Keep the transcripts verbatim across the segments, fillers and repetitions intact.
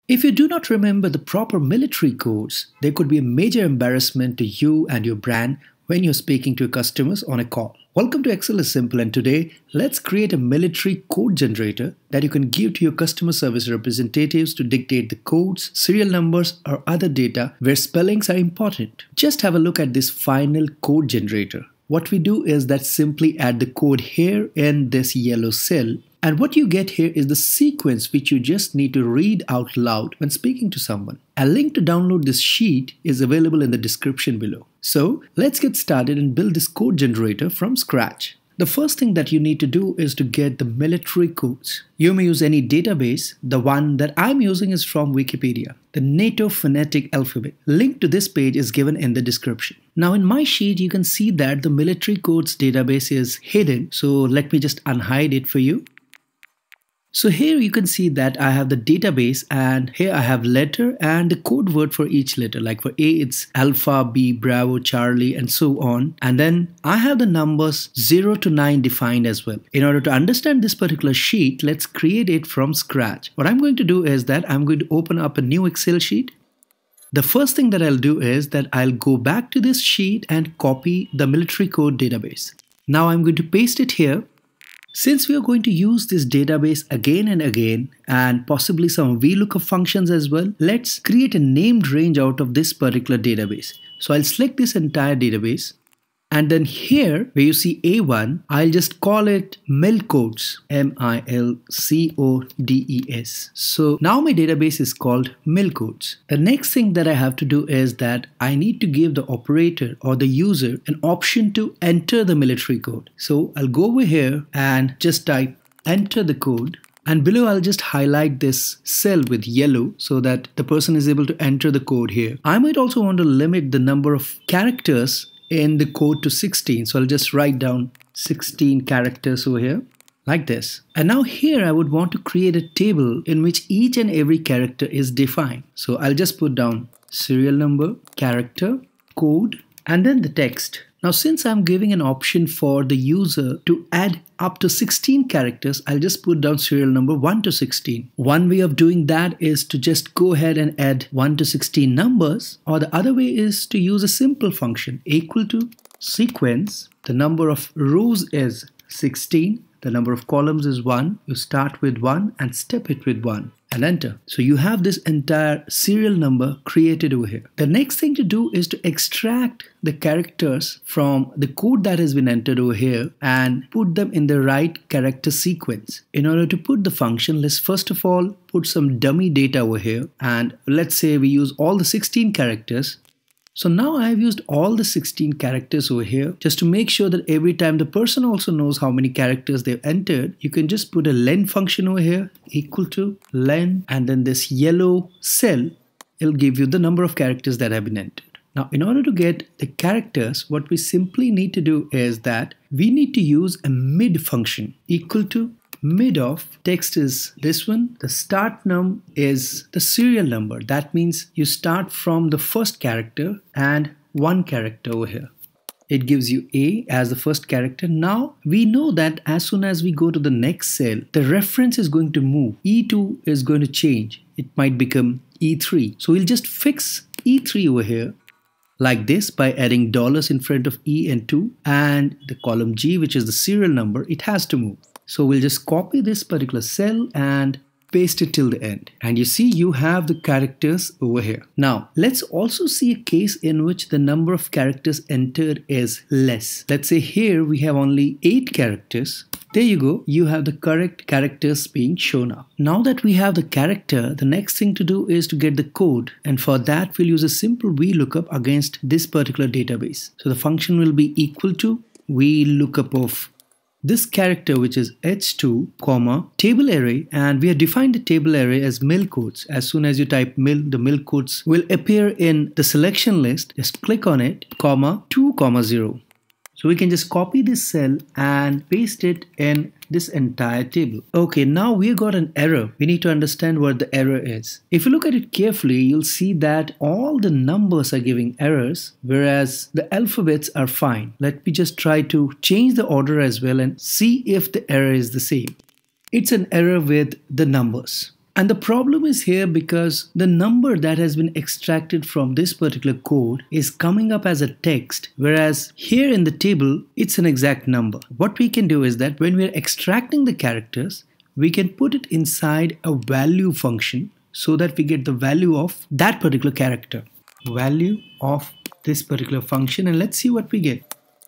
If you do not remember the proper military codes, there could be a major embarrassment to you and your brand when you're speaking to your customers on a call. Welcome to Excel is Simple, and today let's create a military code generator that you can give to your customer service representatives to dictate the codes, serial numbers or other data where spellings are important. Just have a look at this final code generator. What we do is that simply add the code here in this yellow cell. And what you get here is the sequence which you just need to read out loud when speaking to someone. A link to download this sheet is available in the description below. So let's get started and build this code generator from scratch. The first thing that you need to do is to get the military codes. You may use any database. The one that I'm using is from Wikipedia, the NATO phonetic alphabet. Link to this page is given in the description. Now in my sheet, you can see that the military codes database is hidden. So let me just unhide it for you. So here you can see that I have the database, and here I have letter and the code word for each letter. Like for A, it's Alpha, B, Bravo, Charlie, and so on. And then I have the numbers zero to nine defined as well. In order to understand this particular sheet, let's create it from scratch. What I'm going to do is that I'm going to open up a new Excel sheet. The first thing that I'll do is that I'll go back to this sheet and copy the military code database. Now I'm going to paste it here. Since we are going to use this database again and again, and possibly some V lookup functions as well, let's create a named range out of this particular database. So I'll select this entire database, and then here where you see A one, I'll just call it milcodes, M I L C O D E S. So now my database is called milcodes. The next thing that I have to do is that I need to give the operator or the user an option to enter the military code. So I'll go over here and just type enter the code. And below I'll just highlight this cell with yellow so that the person is able to enter the code here. I might also want to limit the number of characters in the code to sixteen. So I'll just write down sixteen characters over here like this. And now here I would want to create a table in which each and every character is defined. So I'll just put down serial number, character, code, and then the text. Now since I'm giving an option for the user to add up to sixteen characters, I'll just put down serial number one to sixteen. One way of doing that is to just go ahead and add one to sixteen numbers, or the other way is to use a simple function equal to sequence. The number of rows is sixteen. The number of columns is one. You start with one and step it with one and enter. So you have this entire serial number created over here. The next thing to do is to extract the characters from the code that has been entered over here and put them in the right character sequence. In order to put the function, let's first of all put some dummy data over here, and let's say we use all the sixteen characters. So now I have used all the sixteen characters over here. Just to make sure that every time the person also knows how many characters they've entered, you can just put a len function over here equal to len, and then this yellow cell, it'll give you the number of characters that have been entered. Now in order to get the characters, what we simply need to do is that we need to use a mid function equal to mid of text is this one. The start num is the serial number. That means you start from the first character and one character over here. It gives you A as the first character. Now we know that as soon as we go to the next cell, the reference is going to move. E two is going to change. It might become E three. So we'll just fix E three over here like this by adding dollars in front of E and two, and the column G, which is the serial number, it has to move. So we'll just copy this particular cell and paste it till the end. And you see you have the characters over here. Now let's also see a case in which the number of characters entered is less. Let's say here we have only eight characters. There you go. You have the correct characters being shown up. Now that we have the character, the next thing to do is to get the code. And for that, we'll use a simple V lookup against this particular database. So the function will be equal to V lookup of this character, which is H two, comma, table array, and we have defined the table array as milcodes. As soon as you type mil, the milcodes will appear in the selection list. Just click on it, comma, two, comma, zero. So we can just copy this cell and paste it in this entire table. Okay, now we got an error. We need to understand what the error is. If you look at it carefully, you'll see that all the numbers are giving errors, whereas the alphabets are fine. Let me just try to change the order as well and see if the error is the same. It's an error with the numbers. And the problem is here because the number that has been extracted from this particular code is coming up as a text, whereas here in the table, it's an exact number. What we can do is that when we're extracting the characters, we can put it inside a value function so that we get the value of that particular character. Value of this particular function, and let's see what we get.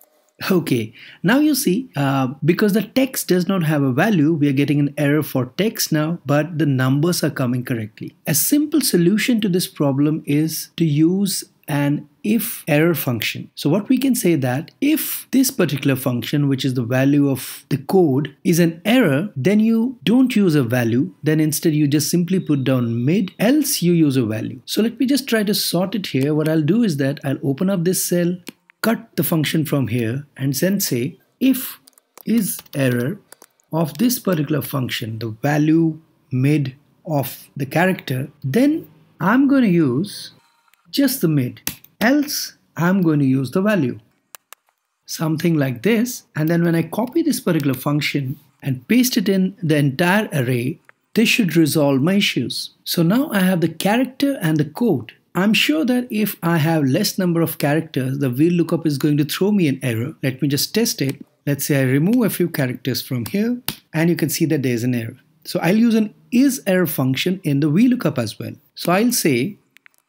Okay, now you see, uh, because the text does not have a value, we are getting an error for text now, but the numbers are coming correctly. A simple solution to this problem is to use an if error function. So what we can say that if this particular function, which is the value of the code, is an error, then you don't use a value, then instead you just simply put down mid, else you use a value. So let me just try to sort it here. What I'll do is that I'll open up this cell, cut the function from here, and then say if is error of this particular function, the value mid of the character, then I'm going to use just the mid, else I'm going to use the value. Something like this, and then when I copy this particular function and paste it in the entire array, this should resolve my issues. So now I have the character and the code. I'm sure that if I have less number of characters, the VLOOKUP is going to throw me an error. Let me just test it. Let's say I remove a few characters from here, and you can see that there's an error. So I'll use an is error function in the VLOOKUP as well. So I'll say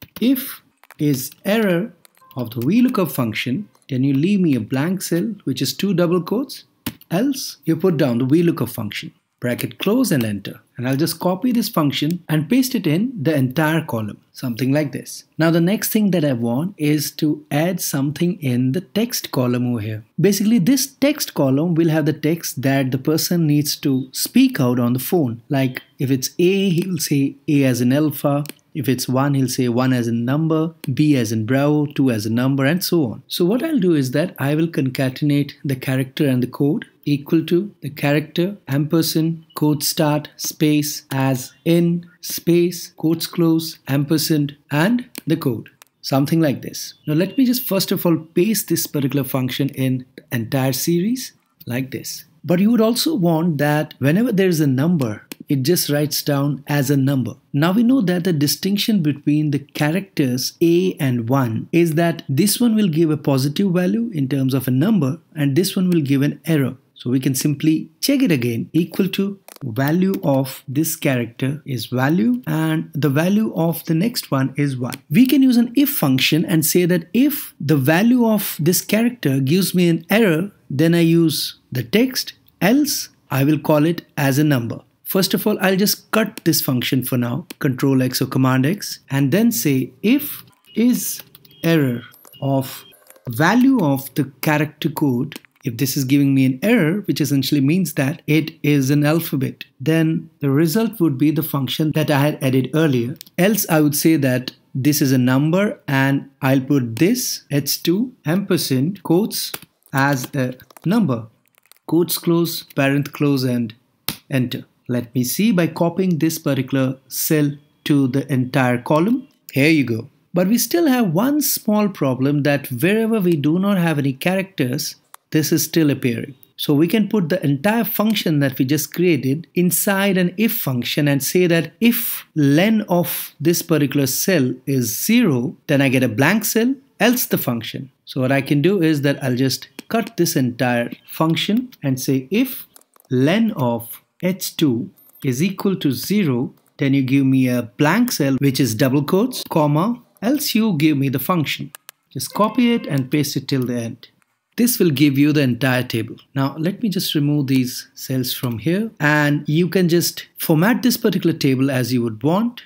if is error of the VLOOKUP function, then you leave me a blank cell, which is two double quotes, else you put down the VLOOKUP function, bracket close and enter. And I'll just copy this function and paste it in the entire column, something like this. Now the next thing that I want is to add something in the text column over here. Basically this text column will have the text that the person needs to speak out on the phone. Like if it's A, he will say A as in alpha. If it's one, he'll say one as in number, B as in Bravo, two as a number, and so on. So what I'll do is that I will concatenate the character and the code equal to the character, ampersand, quote start, space, as in, space, quotes close, ampersand, and the code. Something like this. Now let me just first of all paste this particular function in the entire series like this. But you would also want that whenever there is a number, it just writes down as a number. Now we know that the distinction between the characters A and one is that this one will give a positive value in terms of a number and this one will give an error. So we can simply check it again, equal to value of this character is value and the value of the next one is one. We can use an if function and say that if the value of this character gives me an error, then I use the text, else I will call it as a number. First of all, I'll just cut this function for now, control X or command X, and then say if is error of value of the character code. If this is giving me an error, which essentially means that it is an alphabet, then the result would be the function that I had added earlier. Else I would say that this is a number and I'll put this h two ampersand quotes as a number. Quotes close, parent close, and enter. Let me see by copying this particular cell to the entire column. Here you go. But we still have one small problem that wherever we do not have any characters, this is still appearing. So we can put the entire function that we just created inside an if function and say that if len of this particular cell is zero, then I get a blank cell, else the function. So what I can do is that I'll just cut this entire function and say if len of h two is equal to zero, then you give me a blank cell which is double quotes, comma, else you give me the function. Just copy it and paste it till the end. This will give you the entire table. Now let me just remove these cells from here and you can just format this particular table as you would want.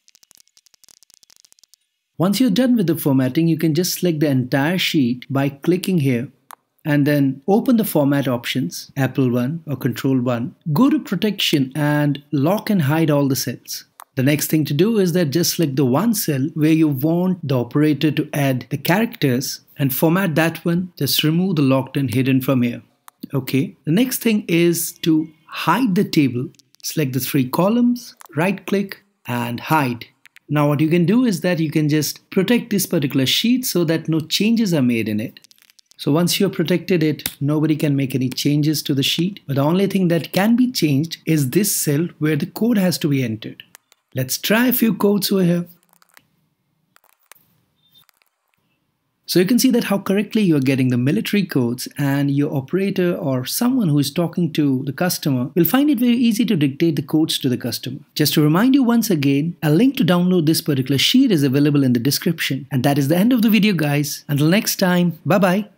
Once you're done with the formatting, you can just select the entire sheet by clicking here and then open the format options, Apple one or Control one. Go to protection and lock and hide all the cells. The next thing to do is that just select the one cell where you want the operator to add the characters and format that one. Just remove the locked and hidden from here. Okay. The next thing is to hide the table. Select the three columns, right click and hide. Now what you can do is that you can just protect this particular sheet so that no changes are made in it. So once you have protected it, nobody can make any changes to the sheet. But the only thing that can be changed is this cell where the code has to be entered. Let's try a few codes over here. So you can see that how correctly you are getting the military codes, and your operator or someone who is talking to the customer will find it very easy to dictate the codes to the customer. Just to remind you once again, a link to download this particular sheet is available in the description. And that is the end of the video, guys. Until next time, bye bye.